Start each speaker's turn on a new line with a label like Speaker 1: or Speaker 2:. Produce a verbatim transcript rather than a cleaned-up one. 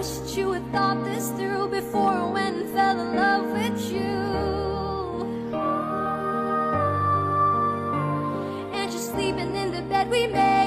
Speaker 1: wish that you had thought this through before I went and fell in love with you. And you're sleeping in the bed we made.